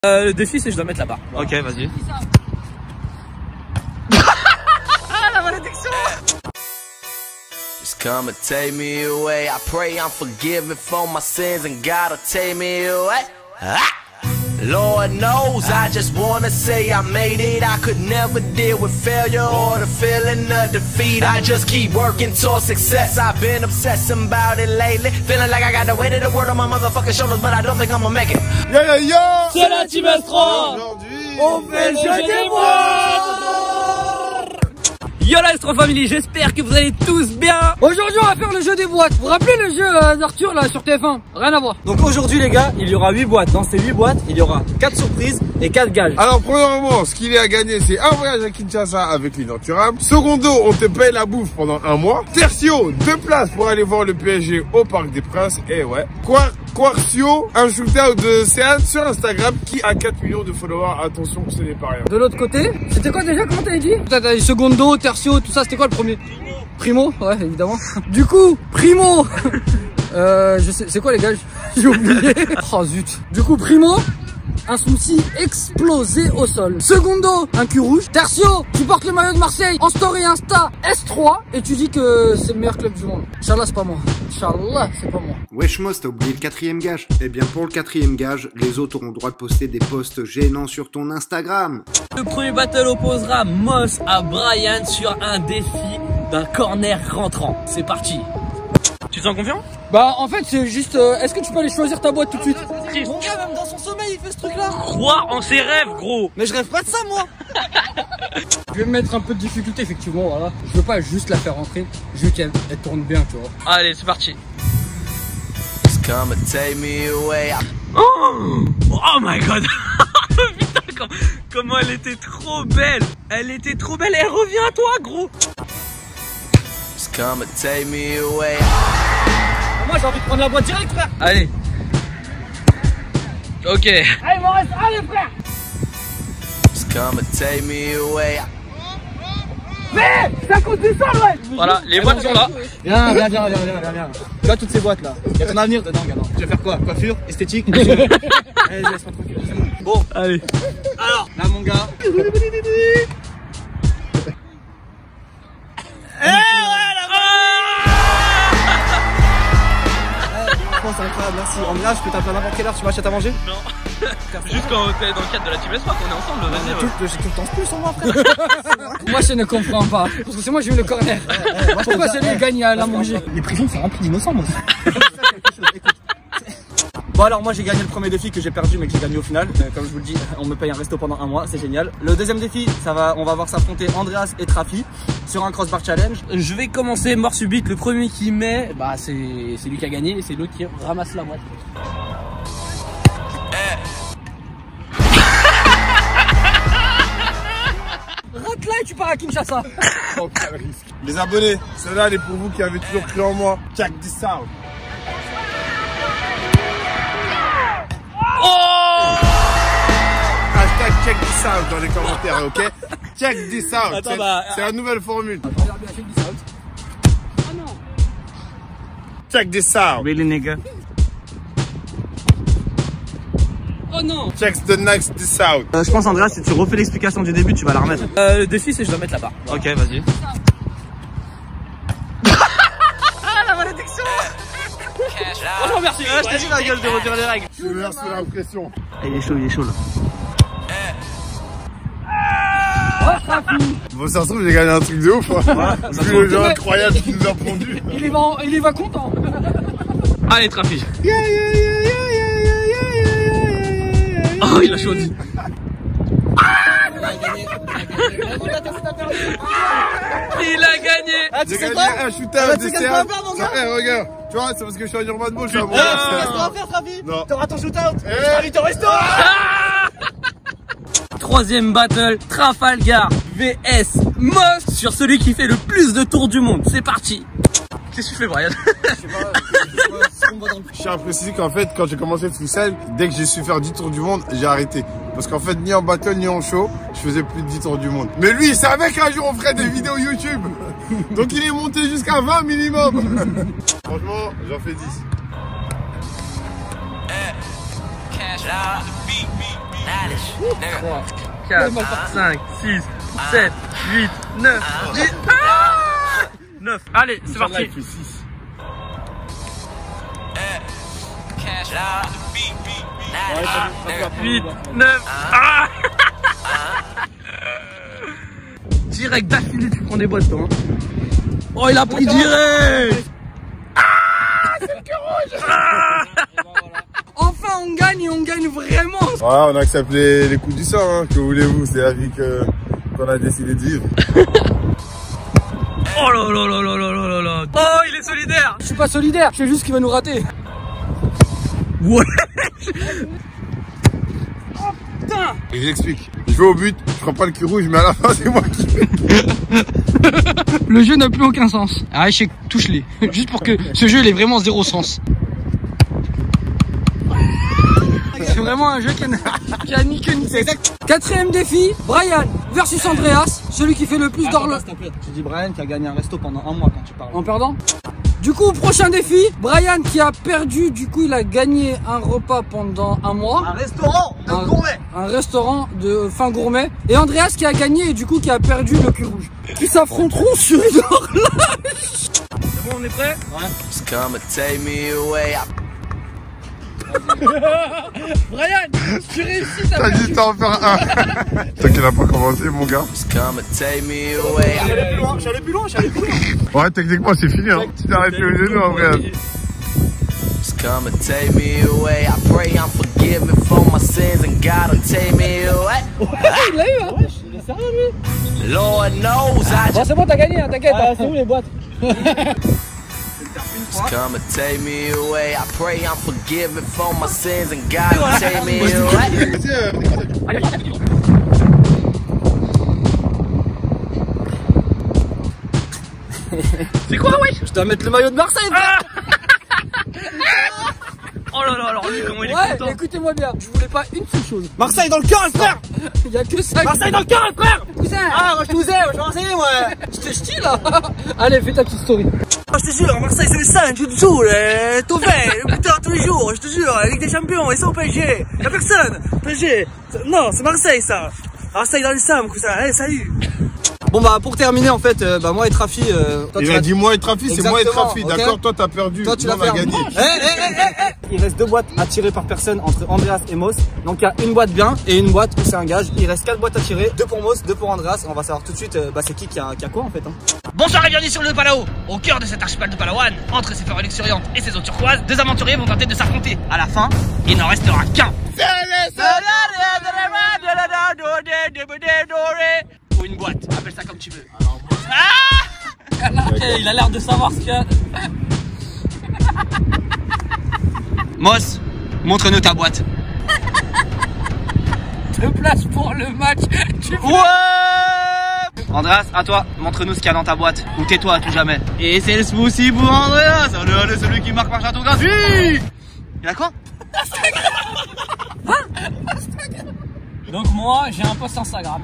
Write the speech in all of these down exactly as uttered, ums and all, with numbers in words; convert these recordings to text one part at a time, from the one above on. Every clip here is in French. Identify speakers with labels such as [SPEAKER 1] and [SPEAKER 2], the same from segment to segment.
[SPEAKER 1] Euh, le défi, c'est que je dois mettre là-bas.
[SPEAKER 2] Ok, vas-y.
[SPEAKER 1] Ah, la malédiction!
[SPEAKER 3] Just come and take me away. I pray I'm forgiven for my sins and gotta take me away. Ah! Lord knows I just wanna say I made it. I could never deal with failure or the feeling of defeat. I just keep working towards success. I've been obsessing about it lately. Feeling like I got the weight of the world on my motherfucking shoulders, but I don't think I'ma make it.
[SPEAKER 4] Yo yo yo!
[SPEAKER 1] C'est la Team S trois!
[SPEAKER 4] Aujourd'hui,
[SPEAKER 1] On fait le jeu des boîtes! Yo la S trois Family, j'espère que vous allez tous bien.
[SPEAKER 5] Aujourd'hui on va faire le jeu des boîtes. Vous vous rappelez le jeu euh, d'Arthur là sur T F un? Rien à voir.
[SPEAKER 1] Donc aujourd'hui les gars, il y aura huit boîtes. Dans ces huit boîtes, il y aura quatre surprises et quatre gages.
[SPEAKER 4] alors premièrement, ce qu'il y a à gagner, c'est un voyage à Kinshasa avec l'inenturable. Secondo, on te paye la bouffe pendant un mois. Tertio, deux places pour aller voir le P S G au Parc des Princes. Et ouais. Quar Quartio, un shootout de Céan sur Instagram qui a quatre millions de followers. Attention, ce n'est pas rien.
[SPEAKER 5] De l'autre côté, c'était quoi déjà? Comment t'avais dit? T'as dit Secondo, Tertio, tout ça, c'était quoi le premier? Primo. Primo, ouais évidemment. Du coup, Primo. euh, je sais, c'est quoi les gars? J'ai oublié. Oh zut. Du coup, Primo. Un smoothie explosé au sol. Secondo, un cul rouge. Tertio, tu portes le maillot de Marseille en story Insta S trois et tu dis que c'est le meilleur club du monde. Inch'Allah, c'est pas moi. Inch'Allah, c'est pas moi.
[SPEAKER 6] Wesh Moss, t'as oublié le quatrième gage. Eh bien pour le quatrième gage, les autres auront le droit de poster des posts gênants sur ton Instagram.
[SPEAKER 1] Le premier battle opposera Moss à Brian sur un défi d'un corner rentrant. C'est parti. Tu te sens confiant?
[SPEAKER 5] Bah en fait c'est juste, euh, est-ce que tu peux aller choisir ta boîte tout de suite?
[SPEAKER 1] Mon gars, même dans son sommeil, il fait ce truc-là. Croire en ses rêves, gros. Mais je rêve pas de ça, moi.
[SPEAKER 5] Je vais me mettre un peu de difficulté, effectivement, voilà. Je veux pas juste la faire rentrer, je veux qu'elle tourne bien, tu vois.
[SPEAKER 1] Allez, c'est parti.
[SPEAKER 3] Just come and take me away.
[SPEAKER 1] Oh, oh my god. Putain, comme, comment elle était trop belle. Elle était trop belle, elle revient à toi, gros.
[SPEAKER 3] Just come and take me away.
[SPEAKER 5] Moi j'ai envie de prendre la boîte direct, frère.
[SPEAKER 1] Allez. Ok.
[SPEAKER 5] Allez, mon reste, allez, frère.
[SPEAKER 3] Just come and take me away.
[SPEAKER 5] Mais ça coûte du sang, ouais.
[SPEAKER 1] Voilà, les boîtes sont là.
[SPEAKER 5] Viens, viens, viens, viens, viens, viens. Tu vois toutes ces boîtes là, il y a ton avenir dedans, gamin. Tu vas faire quoi? Coiffure, esthétique. Allez, laisse-moi tranquille, c'est bon.
[SPEAKER 1] Bon, allez.
[SPEAKER 5] Alors, là mon gars.
[SPEAKER 7] C'est incroyable, merci. Andrea, je peux t'appeler à n'importe quelle heure, tu m'achètes à manger?
[SPEAKER 1] Non. Juste quand t'es dans le cadre de la Team S trois qu'on est ensemble, vas-y.
[SPEAKER 7] J'ai tout le temps plus en moi, frère.
[SPEAKER 5] Moi je ne comprends pas. Parce que c'est moi j'ai eu le corner. Pourquoi celui qui gagne à la manger?
[SPEAKER 7] Les prisons, c'est rempli d'innocents, moi. Bon alors moi j'ai gagné le premier défi que j'ai perdu mais que j'ai gagné au final. Euh, comme je vous le dis, on me paye un resto pendant un mois, c'est génial. Le deuxième défi, ça va, on va voir s'affronter Andreas et Trafi sur un crossbar challenge.
[SPEAKER 1] Je vais commencer mort subite. Le premier qui met, bah c'est lui qui a gagné et c'est l'autre qui ramasse la boîte.
[SPEAKER 5] Rate là et tu pars à Kinshasa.
[SPEAKER 4] Oh, quel risque. Les abonnés, celle-là elle est pour vous qui avez toujours cru en moi. Check this out.
[SPEAKER 1] Oh!
[SPEAKER 4] Hashtag check this out dans les commentaires, ok? Check this out.
[SPEAKER 1] Attends, bah,
[SPEAKER 4] c'est la nouvelle formule.
[SPEAKER 5] Regarde bien, check this out. Oh non.
[SPEAKER 4] Check this out.
[SPEAKER 1] Really nigga.
[SPEAKER 5] Oh non.
[SPEAKER 4] Check the next this out.
[SPEAKER 2] Euh, je pense Andrea, si tu refais l'explication du début, tu vas la remettre.
[SPEAKER 1] Euh, le défi, c'est que je dois mettre là-bas.
[SPEAKER 2] Ok, vas-y.
[SPEAKER 1] Ah, la malédiction. Franchement, merci.
[SPEAKER 2] Ah, je t'ai dit la gueule de redire les règles.
[SPEAKER 4] Je me sous l'impression.
[SPEAKER 2] Ah, il est chaud, il est chaud là.
[SPEAKER 4] Bon, ça se trouve, j'ai gagné un truc de ouf. Hein. Parce que le jeu incroyable qui nous a pondu.
[SPEAKER 5] Il y va, il y va content.
[SPEAKER 1] Allez, Trafi. Oh, il a choisi. Il a gagné.
[SPEAKER 7] Ah, tu
[SPEAKER 4] J'ai
[SPEAKER 7] sais
[SPEAKER 4] gagné
[SPEAKER 7] quoi?
[SPEAKER 4] un shootout
[SPEAKER 7] bah,
[SPEAKER 4] de
[SPEAKER 7] tu sais
[SPEAKER 4] C
[SPEAKER 7] qu'est-ce
[SPEAKER 4] un.
[SPEAKER 7] qu'on va faire, mon gars?
[SPEAKER 4] Eh, regarde. Tu vois, c'est parce que je suis en Urban Ball, je suis à mon
[SPEAKER 7] Qu'est-ce qu'on va faire, Trafi?
[SPEAKER 4] Non.
[SPEAKER 7] T'auras ton shootout.
[SPEAKER 4] Eh.
[SPEAKER 7] Je t'invite au resto.
[SPEAKER 1] Troisième battle, Trafalgar V S Moss sur celui qui fait le plus de tours du monde. C'est parti. Qu'est-ce que tu fais, Brian?
[SPEAKER 4] Je tiens à préciser qu'en fait, quand j'ai commencé le freestyle, dès que j'ai su faire dix tours du monde, j'ai arrêté. Parce qu'en fait, ni en battle, ni en show, je faisais plus de dix tours du monde. Mais lui, il savait qu'un jour on ferait des vidéos YouTube. Donc il est monté jusqu'à vingt minimum. Franchement, j'en fais dix.
[SPEAKER 3] Now
[SPEAKER 1] trois, quatre, cinq, six, sept, huit, neuf, dix. Ah neuf. Allez, c'est parti. huit, neuf. Ah direct d'affilée, tu prends des boîtes, toi. Hein. Oh, il a pris direct. Ah, c'est le cœur rouge. Ah
[SPEAKER 5] enfin, on gagne et on gagne vraiment.
[SPEAKER 4] Voilà, on accepte les, les coups du sort, hein. Que voulez-vous, c'est la vie que, qu'on a décidé de vivre.
[SPEAKER 1] Oh là là là là là là là. Oh, il est solidaire.
[SPEAKER 5] Je suis pas solidaire, je sais juste qu'il va nous rater.
[SPEAKER 1] Ouais.
[SPEAKER 5] Oh putain.
[SPEAKER 4] Et j'explique. Je vais au but, je prends pas le cul rouge, mais à la fin, c'est moi qui fais.
[SPEAKER 5] Le jeu n'a plus aucun sens. Ah, échec, touche-les. Juste pour que ce jeu, il ait vraiment zéro sens. C'est vraiment un jeu qui a, qui a ni queue ni tête. Quatrième défi, Brian versus Andreas, celui qui fait le plus d'horloge.
[SPEAKER 7] Tu dis Brian qui a gagné un resto pendant un mois quand tu parles.
[SPEAKER 5] En perdant. Du coup, prochain défi, Brian qui a perdu, du coup il a gagné un repas pendant un mois.
[SPEAKER 7] Un restaurant de
[SPEAKER 5] un,
[SPEAKER 7] gourmet.
[SPEAKER 5] Un restaurant de fin gourmet. Et Andreas qui a gagné et du coup qui a perdu le cul rouge. Qui s'affronteront sur une horloge.
[SPEAKER 1] C'est bon, on est prêt?
[SPEAKER 3] Ouais. Just come and take me away.
[SPEAKER 1] Brian, tu réussis, t'as
[SPEAKER 4] T'as dit t'en faire un. Toi qui n'as pas commencé, mon gars.
[SPEAKER 3] Just come and take me away.
[SPEAKER 7] Je suis allé plus loin, je suis allé plus loin, je suis allé plus loin.
[SPEAKER 4] Ouais, techniquement, c'est fini, hein. Tu t'es arrêté au genou, en vrai.
[SPEAKER 3] Just come and take me away. I pray I'm forgiven for my sins and God will take me away.
[SPEAKER 5] Il l'a eu, hein.
[SPEAKER 7] Il est sérieux, lui.
[SPEAKER 3] Lord knows I
[SPEAKER 5] Bon,
[SPEAKER 3] just
[SPEAKER 5] c'est bon, t'as gagné, hein, t'inquiète.
[SPEAKER 7] Ah, c'est où les boîtes?
[SPEAKER 3] come and take me away. I pray I'm forgiven for my sins and God will take me away.
[SPEAKER 1] C'est quoi, wesh?
[SPEAKER 7] Je dois mettre le maillot de Marseille, frère.
[SPEAKER 1] Oh là là, alors lui, comment il est
[SPEAKER 5] Ouais,
[SPEAKER 1] content.
[SPEAKER 5] écoutez-moi bien, je voulais pas une seule chose.
[SPEAKER 7] Marseille dans le cœur, frère.
[SPEAKER 5] Il y a que ça.
[SPEAKER 7] Marseille dans le cœur, frère.
[SPEAKER 5] Cousin.
[SPEAKER 7] Ah, moi je vous aime, je suis Marseillais, moi.
[SPEAKER 5] Je te ch'ti là. Allez, fais ta petite story.
[SPEAKER 7] Oh, je te jure, Marseille c'est le sang, tu te saoules, tout fait, putain, tous les jours, je te jure, Ligue des Champions, ils sont au P S G, y'a personne, P S G, non, c'est Marseille ça, Marseille dans le sang, cousin, allez, salut. Bon bah pour terminer en fait, euh, bah moi et Trafi, euh, toi,
[SPEAKER 4] Il
[SPEAKER 7] tu
[SPEAKER 4] a
[SPEAKER 7] vas-
[SPEAKER 4] dit moi et Trafi, c'est moi et
[SPEAKER 7] Exactement,
[SPEAKER 4] Trafi,
[SPEAKER 7] ok.
[SPEAKER 4] d'accord? Toi, t'as perdu.
[SPEAKER 7] Toi tu
[SPEAKER 4] Nous,
[SPEAKER 7] l'as
[SPEAKER 4] on a
[SPEAKER 7] fait.
[SPEAKER 4] gagné.
[SPEAKER 7] Eh, eh, eh, eh, eh. Il reste deux boîtes à tirer par personne entre Andreas et Moss. Donc il y a une boîte bien et une boîte où c'est un gage. Il reste quatre boîtes à tirer, deux pour Moss, deux pour Andreas. On va savoir tout de suite euh, bah, c'est qui qui a, qui a quoi en fait. Hein.
[SPEAKER 1] Bonsoir et bienvenue sur le Palao. Au cœur de cet archipel de Palawan, entre ses forêts luxuriantes et ses eaux turquoises, deux aventuriers vont tenter de s'affronter. À la fin, il n'en restera qu'un. Ou une boîte, appelle ça comme tu veux. Ah ok, il a l'air de savoir ce qu'il y a.
[SPEAKER 7] Moss, montre-nous ta boîte.
[SPEAKER 5] Deux places pour le match. Tu
[SPEAKER 7] Ouais. Andreas, à toi, montre-nous ce qu'il y a dans ta boîte. Ou tais-toi à tout jamais. Et c'est le smoothie pour Andreas. Allez, allez, celui qui marque par château gratuit. Il a quoi?
[SPEAKER 5] Donc moi, j'ai un post Instagram.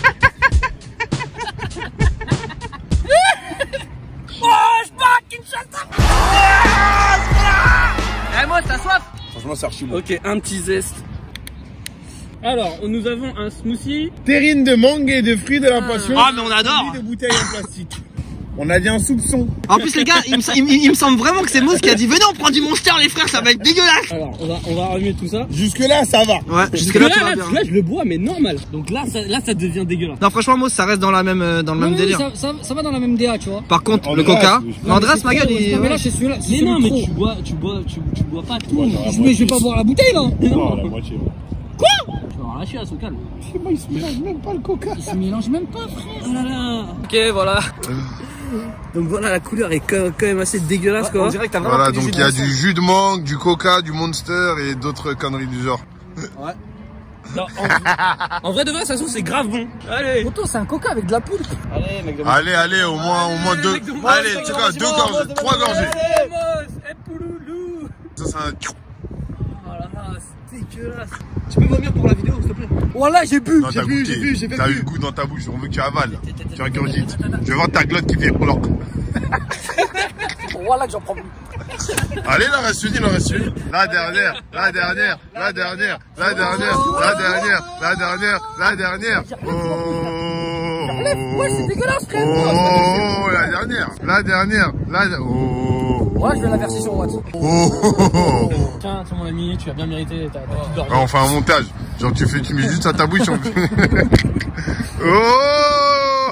[SPEAKER 7] Eh Moss, t'as soif?
[SPEAKER 4] Franchement, c'est archi bon.
[SPEAKER 1] Ok, un petit zeste. Alors, nous avons un smoothie.
[SPEAKER 4] Terrine de mangue et de fruits de la passion.
[SPEAKER 7] Ah mais on adore.
[SPEAKER 4] Suivi de bouteilles en plastique. On a dit un soupçon.
[SPEAKER 7] En plus les gars, il me, il me- il me semble vraiment que c'est Moss qui a dit venez on prend du Monster les frères, ça va être dégueulasse.
[SPEAKER 1] Alors, on va, on va remuer tout ça.
[SPEAKER 4] Jusque là, ça va.
[SPEAKER 7] Ouais,
[SPEAKER 1] Jusque là, là, là, je le bois, mais normal. Donc là, ça, là, ça devient dégueulasse.
[SPEAKER 7] Non franchement Moss, ça reste dans la même euh, dans le même délire.
[SPEAKER 5] Ça, ça, ça va dans la même D A, tu vois.
[SPEAKER 7] Par contre, le
[SPEAKER 4] Andreas,
[SPEAKER 7] Coca,
[SPEAKER 4] oui, je
[SPEAKER 7] Andreas ma gueule, il...
[SPEAKER 5] Non, mais là, c'est celui-là. c'est
[SPEAKER 1] Mais
[SPEAKER 5] celui
[SPEAKER 1] non, mais
[SPEAKER 5] trop.
[SPEAKER 1] tu bois, tu bois, tu, tu bois pas tout.
[SPEAKER 5] Mais je vais pas boire la bouteille là.
[SPEAKER 4] Non, la moitié.
[SPEAKER 1] Tu vas avoir la chier à son calme.
[SPEAKER 4] Il se mélange même pas le coca.
[SPEAKER 5] Il se mélange même pas, frère.
[SPEAKER 1] Oh là là.
[SPEAKER 7] Ok voilà.
[SPEAKER 1] Donc voilà, la couleur est quand même assez dégueulasse, quoi.
[SPEAKER 7] On dirait que t'as vraiment
[SPEAKER 4] Voilà,
[SPEAKER 7] pris
[SPEAKER 4] donc
[SPEAKER 7] du
[SPEAKER 4] il y a
[SPEAKER 7] jus de
[SPEAKER 4] du jus de mangue, du coca, du monster et d'autres conneries du genre.
[SPEAKER 1] Non, en, en vrai de vrai, ça se trouve, c'est grave bon. Allez.
[SPEAKER 5] Poto, c'est un coca avec de la poudre.
[SPEAKER 7] Allez mec de
[SPEAKER 4] Allez, allez, au moins, au moins deux. Allez, tu vois, deux gorgées, trois gorgées. Ça, c'est un.
[SPEAKER 1] Oh là là, c'est dégueulasse.
[SPEAKER 7] Tu peux vomir pour la vidéo s'il te plaît?
[SPEAKER 5] Voilà, j'ai bu.
[SPEAKER 4] Non, t'as
[SPEAKER 7] vu,
[SPEAKER 4] goûté.
[SPEAKER 7] j'ai vu, j'ai fait
[SPEAKER 4] T'as
[SPEAKER 7] vu.
[SPEAKER 4] eu le goût dans ta bouche, on veut que tu avales. Tu regurgites. Je vais voir ta glotte qui fait blanc.
[SPEAKER 5] Voilà que j'en prends plus.
[SPEAKER 4] Allez, là, reste une, il en reste une. La dernière, la dernière, la dernière, la dernière, la dernière, la la dernière, la dernière. Oh,
[SPEAKER 5] ouais, c'est dégueulasse, frère.
[SPEAKER 4] oh, la dernière, la dernière, la oh.
[SPEAKER 5] Ouais, je vais la verser sur WhatsApp.
[SPEAKER 4] Oh, oh, oh.
[SPEAKER 1] Tiens, c'est mon ami, tu as bien mérité ta petite gorgée.
[SPEAKER 4] Ah, on fait un montage. Genre, tu fais, tu mets juste à ta bouche. On... oh.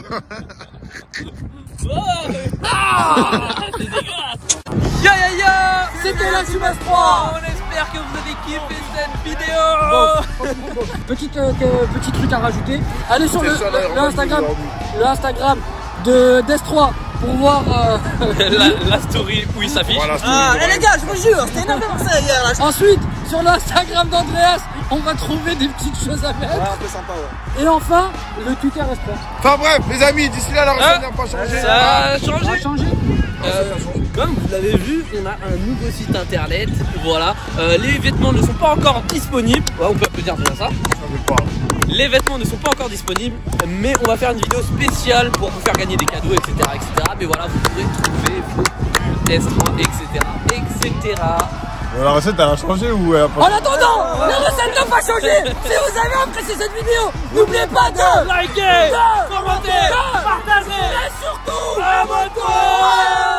[SPEAKER 1] Ah, c'est dégueulasse. Ya ya ya,
[SPEAKER 5] C'était la Smash trois.
[SPEAKER 1] On espère que vous avez kiffé cette vidéo.
[SPEAKER 5] Bon, petite, euh, que- petit truc à rajouter. Allez sur le, le, le Instagram, le Instagram de Death trois pour voir. Euh...
[SPEAKER 1] la, la story où il s'affiche.
[SPEAKER 4] Voilà,
[SPEAKER 7] Ah, eh les gars, je vous jure, c'était énorme Marseille hier là.
[SPEAKER 5] Ensuite, sur l'Instagram d'Andreas, on va trouver des petites choses à mettre.
[SPEAKER 7] Ouais, un peu sympa, ouais.
[SPEAKER 5] Et enfin, le Twitter reste.
[SPEAKER 4] Enfin bref, les amis, d'ici là, la recette
[SPEAKER 1] Ah,
[SPEAKER 4] n'a pas changé.
[SPEAKER 1] Ça a
[SPEAKER 5] Ça a
[SPEAKER 1] changé.
[SPEAKER 5] changé.
[SPEAKER 1] Euh, comme vous l'avez vu, on a un nouveau site internet. Voilà, euh, les vêtements ne sont pas encore disponibles. Ouais, on peut applaudir déjà ça. Les vêtements ne sont pas encore disponibles, mais on va faire une vidéo spéciale pour vous faire gagner des cadeaux, et cetera, et cetera. Mais voilà, vous pourrez trouver vos S trois, et cetera, et cetera.
[SPEAKER 4] La recette, elle a changé ou elle a pas
[SPEAKER 5] En attendant, la recette n'a pas changé. Si vous avez apprécié cette vidéo, n'oubliez pas de
[SPEAKER 1] Likez,
[SPEAKER 5] de
[SPEAKER 1] commentez,
[SPEAKER 5] de
[SPEAKER 1] partagez
[SPEAKER 5] et surtout
[SPEAKER 1] abonnez-vous.